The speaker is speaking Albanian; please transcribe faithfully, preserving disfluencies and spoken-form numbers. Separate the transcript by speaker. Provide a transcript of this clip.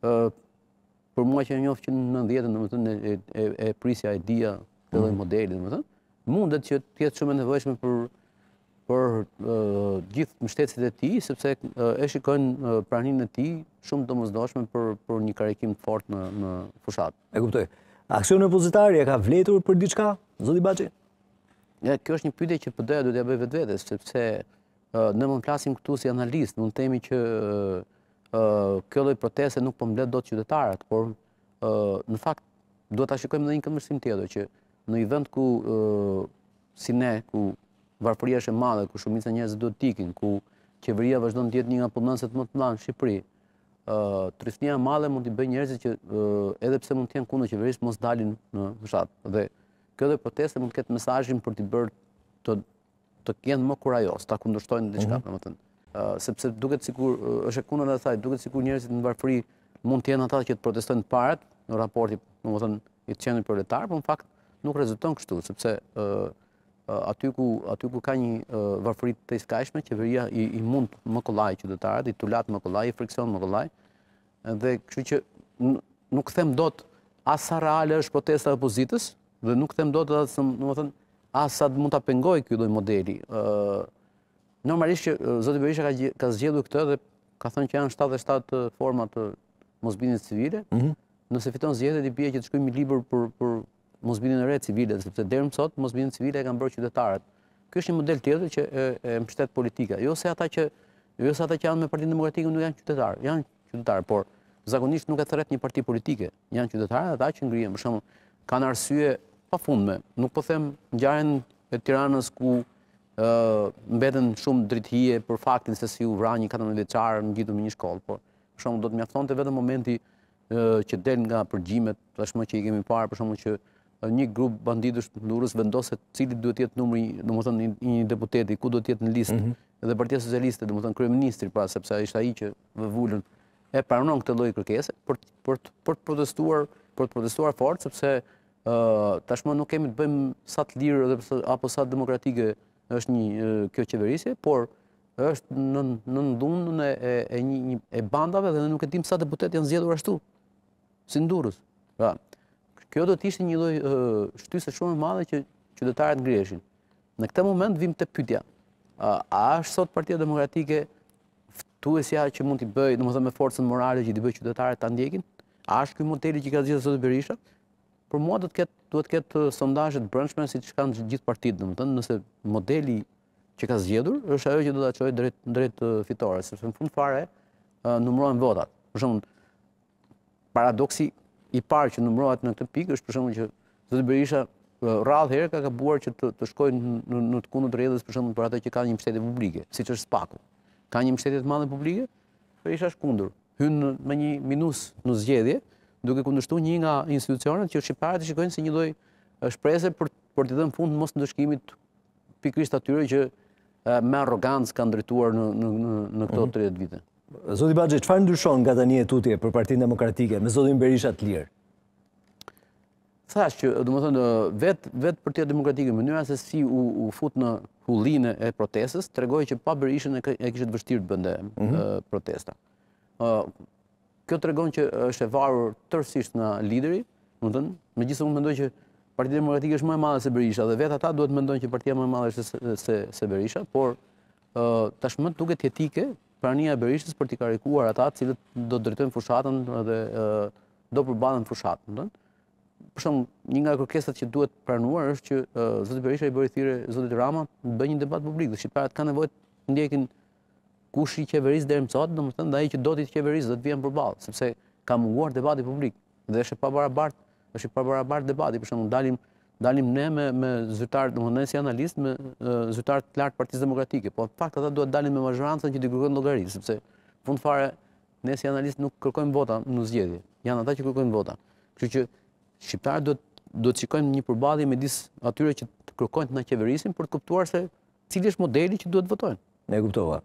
Speaker 1: për mua që e njoh që në nëntëdhjetën, domethënë e, e, e prisja e dia këtë lloj modeli, domethënë, mundet që të jetë shumë e nevojshme për për uh, gjithë mbështetësit e tij, sepse uh, e shikojnë uh, praninë e tij shumë domosdoshme për për një karikim të fortë në në fushat.
Speaker 2: E kuptoj. Aksioni opozitari e ka vletur për diçka, zoti Baxhi?
Speaker 1: Ja, kjo është një pyetje që P D-ja do t'ja bëj vetvetes, sepse uh, ne mund të flasim këtu si analistë, mund të themi që uh, uh, kjo lloj proteste nuk po mbledh dot qytetarët, por uh, në fakt duhet ta shikojmë edhe një këndvështrim tjetër, që në një vend ku uh, si ne, ku varfëria është e madhe, ku shumica e njerëzve duhet të ikin, ku qeveria vazhdon të jetë një nga punonësit më të mëdhenj në Shqipëri. Uh, Trisnia e madhe mund t'i bëjë njerëzit që uh, edhe pse mund të jenë kundër qeverisë mos dalin në fushat. Dhe kjo dhe proteste mund të ketë mesazhin për t'i bërë të të jenë më kurajos, ta kundërshtojnë diçka, domethënë. Uh, sepse duket sikur uh, është e kundërta e saj, duket sikur njerëzit në varfëri mund të jenë ata që të protestojnë parat në raporti, domethënë, i të qenit proletar, por në fakt nuk rezulton kështu, sepse uh, aty ku aty ku ka një uh, varfëri të skajshme, qeveria i, i mund më kollaj qytetarët, i tulat më kollaj, i frikson më kollaj. Dhe kështu që nuk them dot as sa reale është protesta e opozitës, dhe nuk them dot as, domethënë, as sa mund ta pengoj ky lloj modeli. Uh, normalisht që uh, zoti Berisha ka, ka zgjedhur këtë dhe ka thënë që janë shtatëdhjetë e shtatë forma të mosbindjes civile. Mm -hmm. Nëse fiton zgjedhjet, i bie që të shkojmë një libër për për mosbindjen e re civile, sepse deri më sot mosbindjen civile e kanë bërë qytetarët. Ky është një model tjetër që e, e mbështet politika. Jo se ata që jo se ata që janë me Partinë Demokratike nuk janë qytetarë, janë qytetarë, por zakonisht nuk e thret një parti politike. Janë qytetarë ata që ngrihen, për shembull, kanë arsye pafundme. Nuk po them ngjarjen e Tiranës ku ë mbeten shumë drithije për faktin se si u vra një katërmbëdhjetë vjeçar ngjitur me një shkollë, por për shembull do të mjaftonte vetëm momenti ë që del nga përgjimet, tashmë që i kemi parë, për shembull që një grup banditësh të Durrës vendoset cili duhet të jetë numri, domethënë një deputeti, ku duhet të jetë në listë. Mm -hmm. Dhe Partia Socialiste, domethënë kryeministri, pra sepse ishte ai që vëvulën e pranon këtë lloj kërkese për për për të protestuar, për të protestuar fort, sepse uh, tashmë nuk kemi të bëjmë sa të lirë edhe apo sa demokratike është një uh, kjo qeverisje, por është në në ndonën e e, e një, një e bandave dhe ne nuk e dim sa deputet janë zgjedhur ashtu, si në Durrës. Pra, kjo do të ishte një lloj uh, shtyse shumë e madhe që qytetarët ngriheshin. Në këtë moment vim te pyetja. Uh, a është sot Partia Demokratike ftuesja që mund t'i bëjë, domethënë me forcën morale që t'i bëjë qytetarët ta ndjekin? A është ky modeli që ka zgjedhur zoti Berisha? Për mua do të ketë duhet të ketë sondazhe të brendshme siç kanë gjithë partitë, domethënë nëse modeli që ka zgjedhur është ajo që do ta çojë drejt drejt fitore, sepse në fund fare uh, numërohen votat. Për shembull, paradoksi i parë që numërohet në këtë pikë është për shembull që zoti Berisha rrallë herë ka gabuar që të, të shkojë në, në të kundërt rrjedhës, për shembull për ata që kanë një mbështetje publike, siç është Spaku. Ka një mbështetje të madhe publike, Berisha është kundër. Hyn me një minus në zgjedhje, duke kundërshtuar një nga institucionet që shqiptarët i shikojnë si një lloj shprese për për të dhënë fund mos ndëshkimit pikërisht atyre që me arrogancë kanë drejtuar në në në këto tridhjetë vite.
Speaker 2: Zoti Baxhi, çfarë ndryshon nga tani e tutje për Partinë Demokratike me zotin Berisha të lirë?
Speaker 1: Thash që, domethënë, vetë vet Partia Demokratike, mënyra se si u, u fut në hullinë e protestës, tregoi që pa Berishën e, e kishte të vështirë të bënte mm -hmm. protesta. Uh, kjo tregon që është e varur tërësisht nga lideri, domethënë, megjithëse unë mendoj që Partia Demokratike është më e madhe se Berisha dhe vetë ata duhet mendojnë që partia më e madhe është se, se, se Berisha, por uh, tashmë duket jetike prania e Berishës për t'i karikuar ata të cilët do drejtojnë fushatën dhe uh, do përballen fushatën, domethënë. Për shembull, një nga kërkesat që duhet pranuar është që uh, zoti Berisha i bëri thirrje zotit Rama të bëjë një debat publik dhe shqiptarët kanë nevojë të ndjekin kush i qeverisë deri më sot, domethënë dhe ai që do të qeverisë do të vijë përballë, sepse ka munguar debati publik dhe është e pabarabartë, është i pabarabartë debati. Për shembull, dalim dalim ne me me zyrtar, domethënë ne si analistë me uh, zyrtar të lartë Partisë Demokratike, po në fakt ata duhet dalin me mazhrancën që t'i kërkojnë llogari, sepse fund fare ne si analistë nuk kërkojmë vota në zgjedhje. Janë ata që kërkojnë vota. Kështu që shqiptarët duhet duhet shikojnë një përballje midis atyre që kërkojnë të na qeverisin për të kuptuar se cili është modeli që duhet votojnë.
Speaker 2: Ne kuptova.